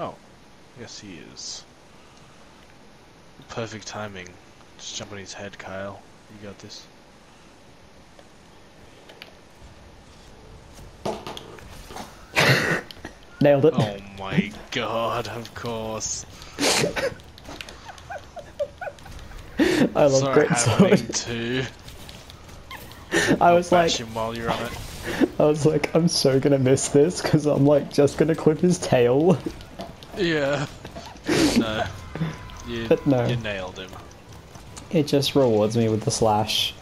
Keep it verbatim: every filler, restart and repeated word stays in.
Oh, yes he is. Perfect timing. Just jump on his head, Kyle. You got this. Nailed it. Oh my god, of course. I love so great happening sword. too. I was like, Bash him while you're on it. I was like, I'm so gonna miss this because I'm like just gonna clip his tail. Yeah. No. You, But no. you nailed him. It just rewards me with the slash.